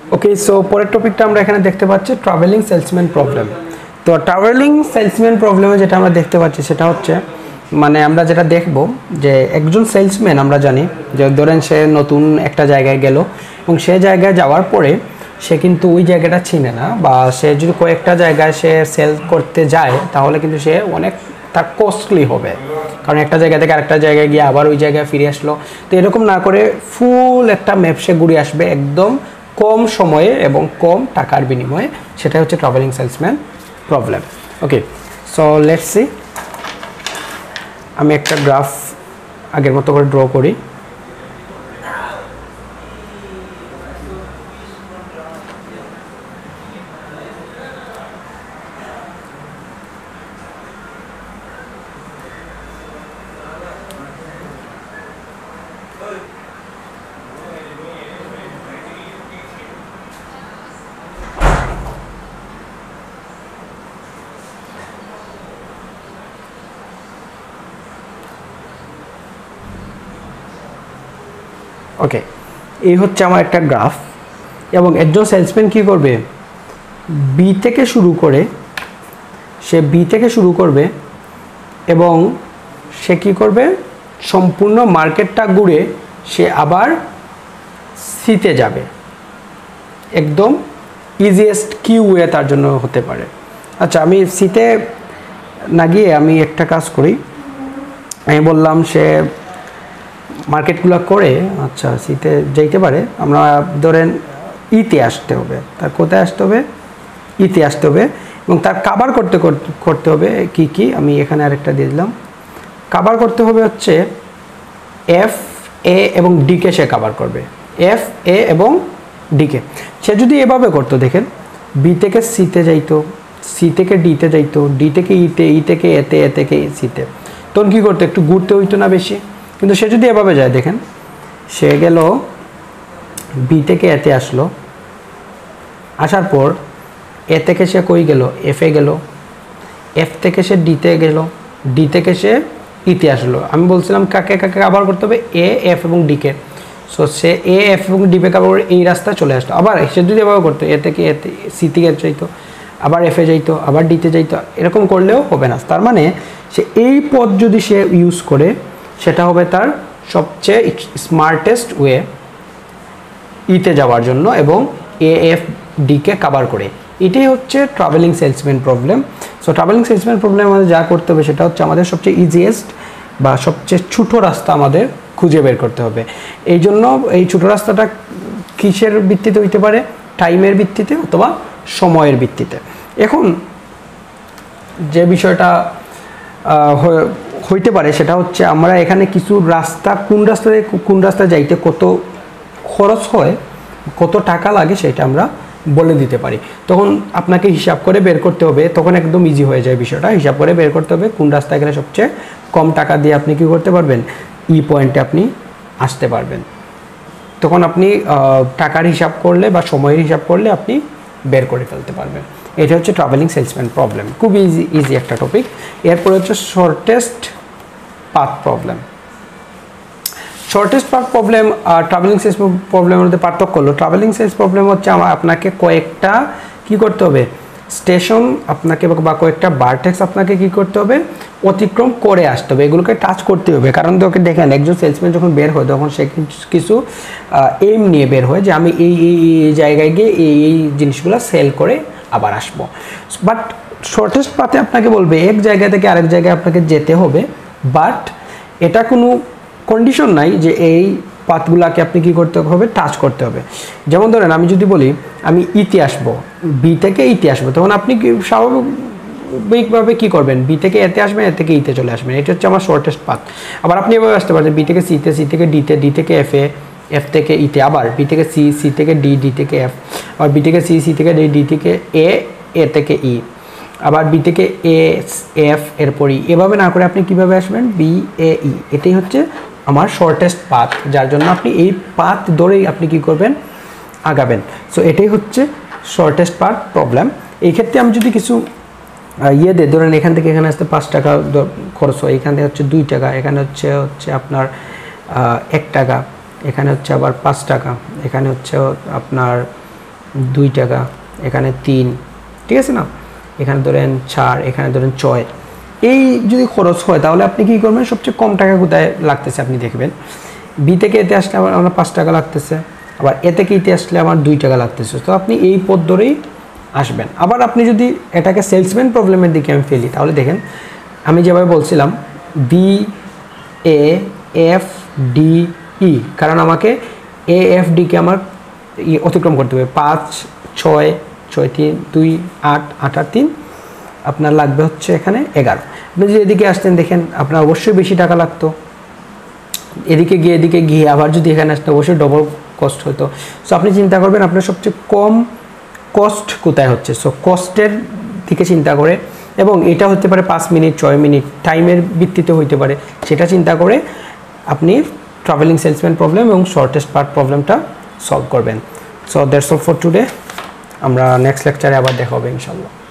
ওকে, so পরের টপিকটা আমরা এখানে দেখতে পাচ্ছি ট্রাভেলিং সেলসম্যান প্রবলেম। তো ট্রাভেলিং সেলসম্যান প্রবলেমে যেটা আমরা দেখতে পাচ্ছি সেটা হচ্ছে মানে আমরা যেটা দেখব যে একজন সেলসম্যান আমরা জানি যে ধরেন সে নতুন একটা জায়গায় গেল এবং সে জায়গায় যাওয়ার পরে সে কিন্তু ওই জায়গাটা চিনে না, বা সে যদি কয়েকটা জায়গায় সে সেল করতে যায় তাহলে কিন্তু সে অনেক তার কস্টলি হবে, কারণ একটা জায়গা থেকে আরেকটা জায়গায় গিয়ে আবার ওই জায়গায় ফিরে আসলো। তো এরকম না করে ফুল একটা ম্যাপ সে ঘুরে আসবে একদম কম সময়ে এবং কম টাকার বিনিময়ে, সেটা হচ্ছে travelling salesman problem. Okay, so let's see. আমি একটা গ্রাফ আগের মতো করে ড্র করি। ওকে, এই হচ্ছে আমার একটা গ্রাফ, এবং একজন সেলসম্যান কী করবে, বি থেকে শুরু করবে এবং সে কী করবে, সম্পূর্ণ মার্কেটটা ঘুরে সে আবার সিতে যাবে। একদম ইজিয়েস্ট কি ওয়ে তার জন্য হতে পারে। আচ্ছা, আমি সিতে না গিয়ে আমি একটা কাজ করি, আমি বললাম সে মার্কেটগুলো করে আচ্ছা সিতে যেতে পারে। আমরা ধরেন ইতে আসতে হবে, তার কোথায় আসতে হবে, ইতে আসতে হবে, এবং তার কাভার করতে হবে কি আমি এখানে আরেকটা দিয়ে দিলাম। কাভার করতে হবে হচ্ছে এফ, এ এবং ডিকে সে কাভার করবে, এফ, এ এবং ডিকে। সে যদি এভাবে করতো, দেখেন বি থেকে সিতে যাইতো, সি থেকে ডিতে যাইতো, ডি থেকে ইতে, ই থেকে এতে, এ থেকে সিতে, তখন কী করতো, একটু ঘুরতে হইতো না বেশি। কিন্তু সে যদি এভাবে যায়, দেখেন সে গেল বি থেকে এতে আসলো, আসার পর এ থেকে সে কই গেল, এফে গেল, এফ থেকে সে ডিতে গেল, ডি থেকে সে ইতে আসলো। আমি বলছিলাম কাকে কাকে কাভার করতে হবে, এ, এফ এবং ডিকে। সো সে এ, এফ এবং ডিকে কাভার করে এই রাস্তায় চলে আসতো। আবার সে যদি এভাবে করতো, এ থেকে এতে, সি থেকে যাইতো, আবার এফে যাইতো, আবার ডিতে যাইতো, এরকম করলেও হবে না। তার মানে সে এই পথ যদি সে ইউজ করে সেটা হবে তার সবচেয়ে স্মার্টেস্ট ওয়ে ইতে যাওয়ার জন্য, এবং এ, এফ, ডিকে কাভার করে। এটাই হচ্ছে travelling salesman problem. So travelling salesman problem আমাদের যা করতে হবে সেটা হচ্ছে আমাদের সবচেয়ে ইজিয়েস্ট বা সবচেয়ে ছোটো রাস্তা আমাদের খুঁজে বের করতে হবে। এই জন্য এই ছোটো রাস্তাটা কিসের ভিত্তিতে হইতে পারে, টাইমের ভিত্তিতে অথবা সময়ের ভিত্তিতে। এখন যে বিষয়টা হইতে পারে সেটা হচ্ছে আমরা এখানে কিছু রাস্তা, কোন রাস্তায় যাইতে কত খরচ হয়, কত টাকা লাগে সেটা আমরা বলে দিতে পারি। তখন আপনাকে হিসাব করে বের করতে হবে, তখন একদম ইজি হয়ে যায় বিষয়টা। হিসাব করে বের করতে হবে কোন রাস্তায় গেলে সবচেয়ে কম টাকা দিয়ে আপনি কী করতে পারবেন, ই পয়েন্টে আপনি আসতে পারবেন। তখন আপনি টাকার হিসাব করলে বা সময়ের হিসাব করলে আপনি বের করে ফেলতে পারবেন। এটা হচ্ছে ট্রাভেলিং সেলসম্যান প্রবলেম, খুব ইজি একটা টপিক। এরপরে হচ্ছে shortest path problem. Shortest path problem আর ট্রাভেলিং সেলস প্রবলেমের মধ্যে পার্থক্য হলো, ট্রাভেলিং সেলস প্রবলেম হচ্ছে আপনাকে কয়েকটা কি করতে হবে, স্টেশন আপনাকে বা কয়েকটা ভার্টেক্স আপনাকে কি করতে হবে, অতিক্রম করে আসতে হবে, এগুলোকে টাচ করতে হবে। কারণ তোকে দেখেন একজন সেলসম্যান যখন বের হয় তখন সে কিছু এইম নিয়ে বের হয় যে আমি এই জায়গায় গিয়ে এই জিনিসগুলো সেল করে আবার আসবো। বাট শর্টেস্ট পাথে আপনাকে বলবে এক জায়গা থেকে আরেক জায়গায় আপনাকে যেতে হবে, বাট এটা কোনো কন্ডিশন নাই যে এই পাথগুলাকে আপনি কি করতে হবে, টাচ করতে হবে। যেমন ধরেন আমি যদি বলি আমি ইতে আসবো, বি থেকে ইতে আসবো, তখন আপনি স্বাভাবিকভাবে কী করবেন, বি থেকে এতে আসবেন, এ থেকে ইতে চলে আসবেন। এটা হচ্ছে আমার শর্টেস্ট পাথ। আবার আপনি এভাবে আসতে পারেন বি থেকে সিতে, সি থেকে ডিতে, ডি থেকে এফে, এফ থেকে ইতে, আবার বি থেকে সি, সি থেকে ডি, ডি থেকে এফ, আবার বি থেকে সি, সি থেকে ডি, ডি থেকে এ, এ থেকে ই, আবার বি থেকে এ, এফ, এরপর ই। এভাবে না করে আপনি কিভাবে আসবেন, বি, এ, ই। এটাই হচ্ছে আমার শর্টেস্ট পাথ, যার জন্য আপনি এই পাথ ধরেই আপনি কি করবেন, আগাবেন। সো এটাই হচ্ছে শর্টেস্ট পাথ প্রবলেম। এই ক্ষেত্রে আমি যদি কিছু ইয়ে দেয়, ধরেন এখান থেকে এখানে আসতে 5 টাকা খরচ হয়, এখানে হচ্ছে 2 টাকা, এখানে হচ্ছে আপনার 1 টাকা, এখানে হচ্ছে আবার 5 টাকা, এখানে হচ্ছে আপনার 2 টাকা, এখানে 3, ঠিক আছে না, এখানে ধরেন 4, এখানে ধরেন 6। এই যদি খরচ হয় তাহলে আপনি কি করবেন, সবচেয়ে কম টাকা কোথায় লাগতেছে আপনি দেখবেন। বি থেকে এতে আসলে আমার 5 টাকা লাগতেছে, আবার এ থেকে ইতে আসলে আমার 2 টাকা লাগতেছে। তো আপনি এই পথ ধরেই আসবেন। আবার আপনি যদি এটাকে সেলসম্যান প্রবলেমের দিকে আমি ফেলি, তাহলে দেখেন আমি যেভাবে বলছিলাম B A F D E, কারণ আমাকে এ এফ ডিকে আমার অতিক্রম করতে হবে। 5, 6, 6, 3, 2, 8, 8 আর 3 আপনার লাগবে হচ্ছে এখানে 11। আপনি যদি এদিকে আসতেন দেখেন আপনার অবশ্যই বেশি টাকা লাগতো, এদিকে গিয়ে আবার যদি এখানে আসতে অবশ্যই ডবল কস্ট হতো। সো আপনি চিন্তা করবেন আপনার সবচেয়ে কম কস্ট কোথায় হচ্ছে। সো কস্টের দিকে চিন্তা করে, এবং এটা হতে পারে 5 মিনিট, 6 মিনিট, টাইমের ভিত্তিতে হইতে পারে, সেটা চিন্তা করে আপনি ট্রাভেলিং সেলসম্যান প্রবলেম এবং শর্টেস্ট পার্ট প্রবলেমটা সলভ করবেন। So that's all for today. আমরা নেক্সট লেকচারে আবার দেখা হবে ইনশাআল্লাহ।